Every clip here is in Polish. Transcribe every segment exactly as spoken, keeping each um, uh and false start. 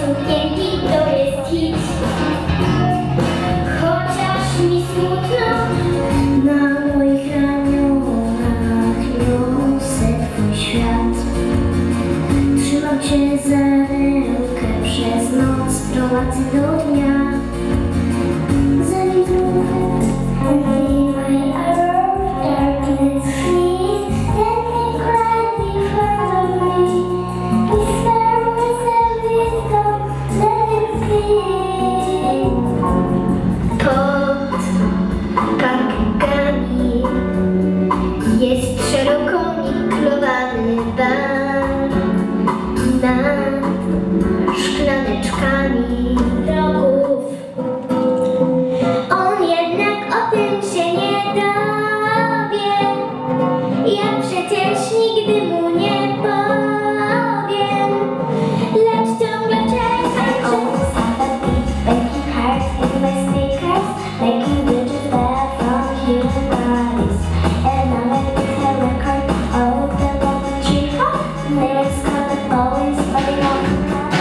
sukienki to jest hit. Chociaż mi smutno, na moich ramionach niosę twój świat. Trzymam cię za rękę przez noc, prowadzę do dnia. Zanim znów my hour darkness flees, let me cry in front of me. If there was a wisdom, let it be. Pod karkami jest szeroko niklowany bar nad szklaneczkami rogów. On jednak o tym się nie dowie. Ja przecież nigdy mu nie powiem, lecz ciągle czekam. On making hearts in my sneakers, making bridges there from human bodies. And now I make a record of the golden tree. Lyrics coming always running on.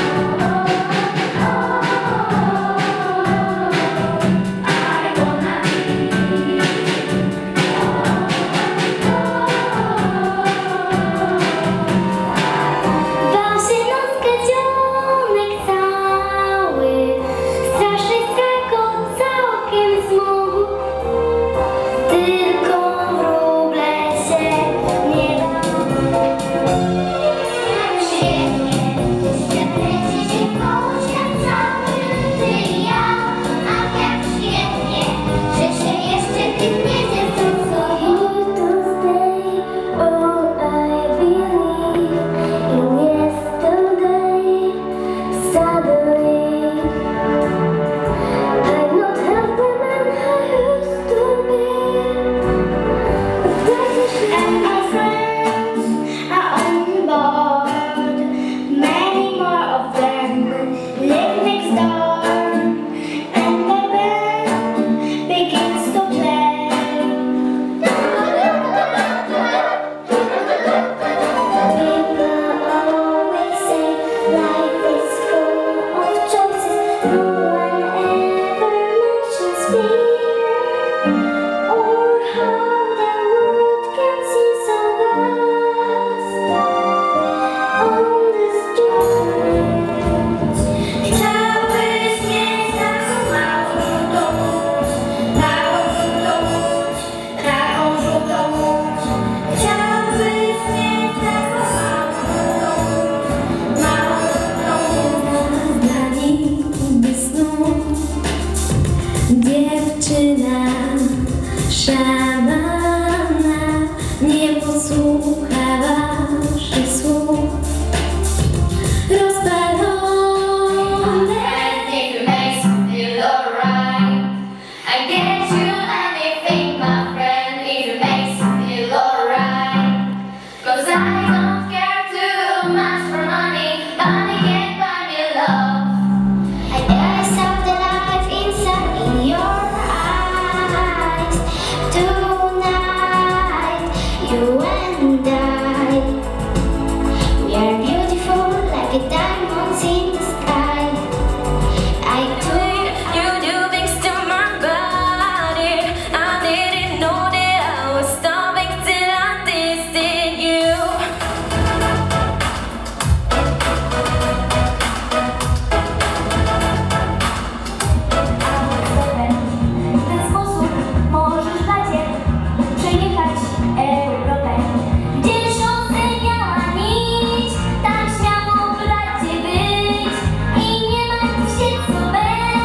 Dziewczyna szamana nie posłucha waszych słów. Rozpalone. If it makes me feel alright, I get you anything, my friend. If it makes me feel alright, 'cause I don't care too much for money. Money can't buy me love. I never saw the light inside in your eyes. Tonight, you and I, we are beautiful like a diamonds in the sky. I do you do things to my body. I didn't know that I was stopping till I tasted you. W ten sposób możesz bracie przejechać Europę. Gdzie szosy miała nić, tam śmiało bracie być. I nie martw się co będzie.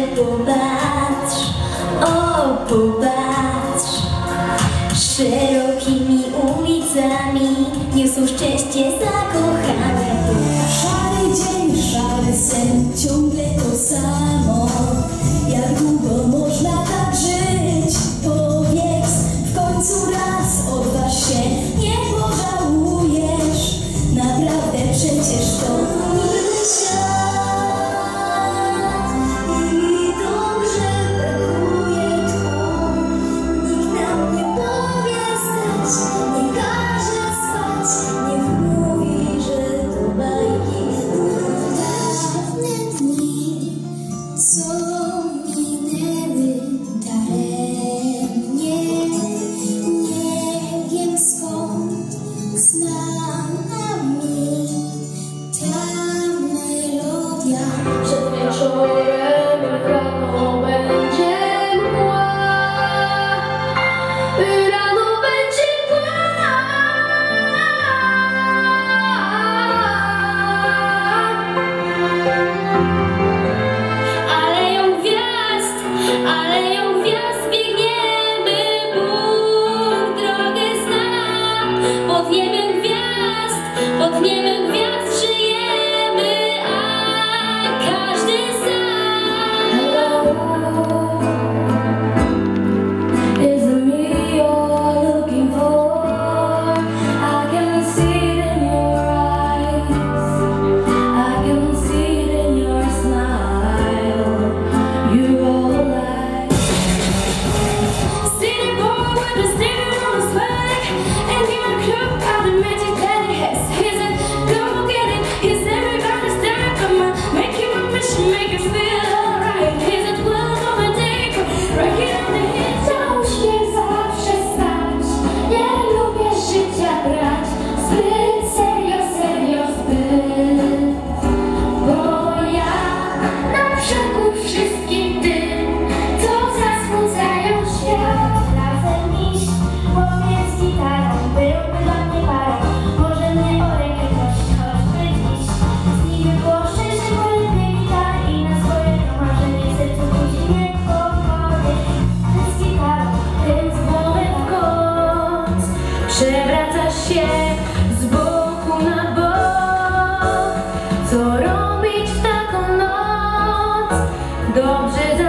popatrz, o popatrz. Szerokimi ulicami niosą szczęście zakochane. Szary dzień, szary sen, ciągle to samo. Jak długo można tak żyć? Powiedz, w końcu raz odważ się, nie pożałujesz. Naprawdę przecież to miły świat i dobrze brakuje tu. Nikt nam nie powie stać, nie każe spać, nie wmówi, że to bajki. Dawne dni, co minęły daremnie, nie wiem skąd znana mi ta melodia. Przed wieczorem rano będzie mgła, rano będzie mgła. Aleją gwiazd, aleją gwiazd biegniemy, Bóg drogę zna. Pod niebem gwiazd, pod niebem gwiazd żyjemy, a każdy sam. Hello, is it me you're looking for? I can see it in your eyes, I can see it in your smile. You're all I see. The boy with the sticker on his back, and in a club out the magic that he has. He's a go get it, he's everybody's staring. Come on, make him a mission, make him feel alright. He's a twelve of a day, right here on the hit. Chciał się zawsze stać, nie lubię życia brać zbyt serio, serio zbyt. Bo ja na przekór wszystkim tym, co zasmucają świat. Razem iść, chłopiec z gitarą byłby dla mnie parą. Może mnie o rękę prosić, choćby dziś. Z nimi było szczęście, porypie gitary i na swoje to marzenie w sercu budzi niepokoje. Z gitarą, tym z głowy w kąt. Przewracasz się z boku na bok. Co robić w taką noc? Dobrze